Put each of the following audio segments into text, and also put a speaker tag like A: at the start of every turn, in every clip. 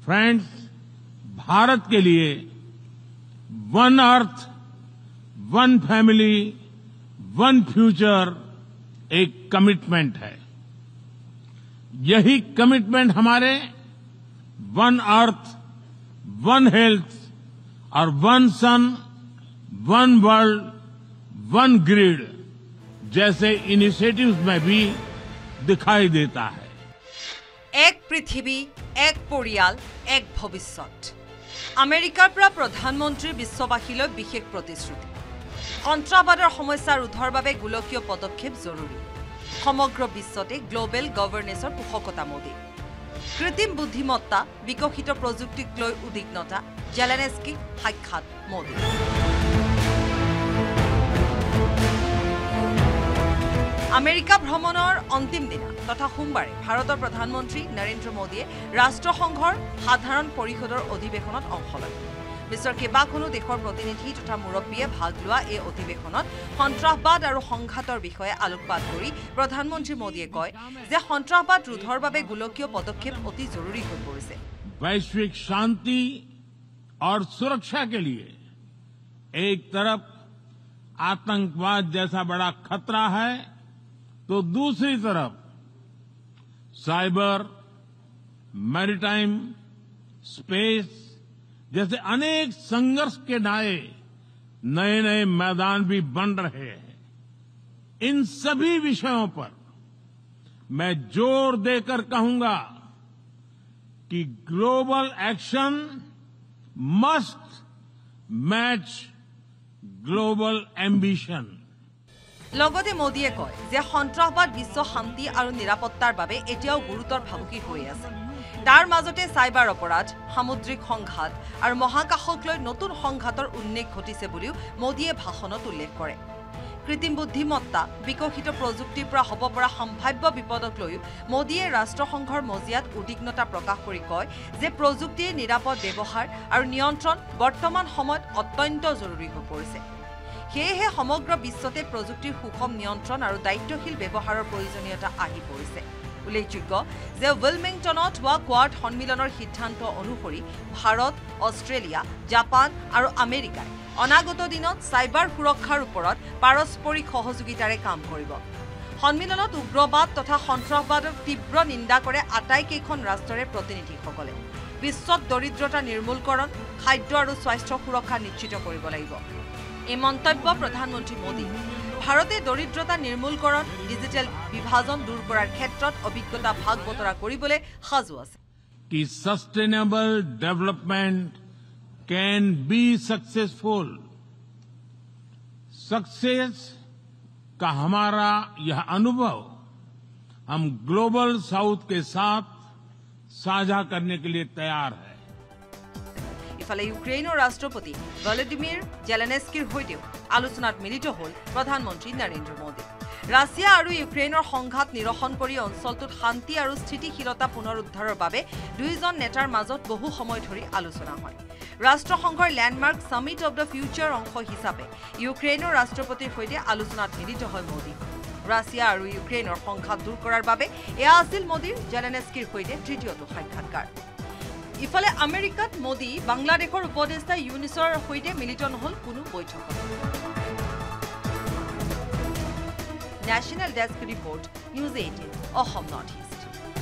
A: Friends, Bharat के लिए one earth, one family, one future एक कमिटमेंट है। यही कमिटमेंट हमारे वन अर्थ, वन हेल्थ और one sun, one world, one grid जैसे इनिशिएटिव्स में भी दिखाई देता है।
B: एक पृथ्वी, एक परियाल, एक भविष्यत। আমেৰিকাৰ পৰা প্ৰধানমন্ত্ৰী বিশ্ববাসীলৈ বিশেষ প্ৰতিশ্ৰুতি। সন্ত্ৰাসবাদৰ সমস্যা ৰোধৰ বাবে গোলকীয় পদক্ষেপ জৰুৰী। সমগ্ৰ বিশ্বতে গ্লোবেল গভৰ্নেন্সৰ পোষকতা মোদী। কৃত্ৰিম বুদ্ধিমত্তা, বিকশিত প্ৰযুক্তিক লৈ উদ্বিগ্নতা, জেলেনস্কি সাক্ষাৎ মোদী। আমেৰিকা ভ্ৰমণৰ অন্তিম দিনা তথা সোমবাৰে ভাৰতৰ প্ৰধানমন্ত্ৰী নৰেন্দ্ৰ মোদীয়ে ৰাষ্ট্ৰসংঘৰ সাধাৰণ পৰিষদৰ অধিৱেশনত অংশ লয়। বিশ্বৰ কেইবাখনো দেশৰ প্ৰতিনিধি তথা মুৰব্বীয়ে ভাগ লোৱা এই অধিৱেশনত সন্ত্ৰাসবাদ আৰু সংঘাতৰ বিষয়ে আলোকপাত কৰি প্ৰধানমন্ত্ৰী মোদীয়ে কয় যে সন্ত্ৰাসবাদ ৰোধৰ বাবে গোলকীয় পদক্ষেপ অতি জৰুৰী হৈ পৰিছে।
A: वैश्विक शांति और सुरक्षा के लिए एक तरफ आतंकवाद जैसा बड़ा खतरा है, तो दूसरी तरफ साइबर, मैरीटाइम, स्पेस जैसे अनेक संघर्ष के नए नए मैदान भी बन रहे हैं। इन सभी विषयों पर मैं जोर देकर कहूंगा कि global action must match global ambition.
B: লগতে মোদীয়ে কয় যে সন্ত্ৰাসবাদ বিশ্ব শান্তি আৰু নিৰাপত্তাৰ বাবে এতিয়াও গুৰুতৰ ভাবুকি হৈ আছে। তাৰ মাজতে সাইবাৰ অপৰাধ, সামুদ্ৰিক সংঘাত আৰু মহাকাশক লৈ নতুন সংঘাতৰ উন্মেষ ঘটিছে বুলিও মোদীয়ে ভাষণত উল্লেখ কৰে। কৃত্ৰিম বুদ্ধিমত্তা, বিকশিত প্ৰযুক্তিৰ পৰা হ'ব পৰা সম্ভাৱ্য বিপদক লৈ মোদীয়ে ৰাষ্ট্ৰসংঘৰ মজিয়াত উদ্বিগ্নতা প্ৰকাশ কৰি কয় যে প্ৰযুক্তিৰ নিৰাপদ ব্যৱহাৰ আৰু নিয়ন্ত্ৰণ বৰ্তমান সময়ত অত্যন্ত জৰুৰী হৈ পৰিছে। সেয়েহে সমগ্ৰ বিশ্বতে প্ৰযুক্তিৰ সুষম নিয়ন্ত্ৰণ আৰু দায়িত্বশীল ব্যৱহাৰৰ প্ৰয়োজনীয়তা আহি পৰিছে। উল্লেখযোগ্য যে উইলমিংটনত হোৱা কোৱাড সন্মিলনৰ সিদ্ধান্ত অনুসৰি ভাৰত, অষ্ট্ৰেলিয়া, জাপান আৰু আমেৰিকাই অনাগত দিনত সাইবাৰ সুৰক্ষাৰ ওপৰত পাৰস্পৰিক সহযোগিতাৰে কাম কৰিব। সন্মিলনত উগ্ৰবাদ তথা সন্ত্ৰাসবাদক তীব্ৰ নিন্দা কৰে আটাইকেইখন ৰাষ্ট্ৰৰে প্ৰতিনিধিসকলে। বিশ্বত দৰিদ্ৰতা নিৰ্মূলকৰণ, খাদ্য আৰু স্বাস্থ্য সুৰক্ষা নিশ্চিত কৰিব লাগিব। এই মন্তব্য প্ৰধানমন্ত্ৰী মোদী ভাৰতে দৰিদ্ৰতা নিৰ্মূলকৰণ, ডিজিটেল বিভাজন দূৰ কৰাৰ ক্ষেত্ৰত অভিজ্ঞতা ভাগ বতৰা কৰিবলৈ সাজু আছে।
A: कि sustainable development can be successful. Success का हमारा यह अनुभव हम ग्लोबल साउथ के साथ साझा करने के लिए तैयार है।
B: ইফালে ইউক্ৰেইনৰ ৰাষ্ট্ৰপতি ভলোদিমিৰ জেলেনস্কিৰ সৈতেও আলোচনাত মিলিত হ'ল প্ৰধানমন্ত্ৰী নৰেন্দ্ৰ মোদী। ৰাছিয়া আৰু ইউক্ৰেইনৰ সংঘাত নিৰসন কৰি অঞ্চলটোত শান্তি আৰু স্থিতিশীলতা পুনৰুদ্ধাৰৰ বাবে দুয়োজন নেতাৰ মাজত বহু সময় ধৰি আলোচনা হয়। ৰাষ্ট্ৰসংঘৰ landmark summit of the future অংশ হিচাপে ইউক্ৰেইনৰ ৰাষ্ট্ৰপতিৰ সৈতে আলোচনাত মিলিত হয় মোদী। ৰাছিয়া আৰু ইউক্ৰেইনৰ সংঘাত দূৰ কৰাৰ বাবে এয়া আছিল মোদীৰ জেলেনস্কিৰ সৈতে তৃতীয়টো সাক্ষাৎকাৰ। ইফালে আমেৰিকাত মোদী বাংলাদেশৰ উপদেষ্টা ইউনিছৰ সৈতে মিলিত নহল কোনো বৈঠকত। National desk report, news 18 Assam north east.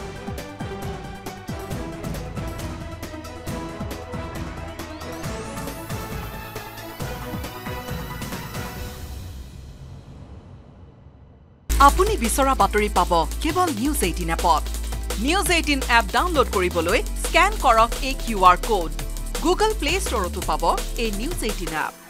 C: আপুনি বিচৰা বাতৰি পাব কেৱল নিউজ 18 এপত। নিউজ 18 এপ ডাউনলোড কৰিবলৈ স্ক্যান কৰক এই QR কোড। গুগল প্লে ষ্টৰতো পাব এই নিউজ 18 এপ।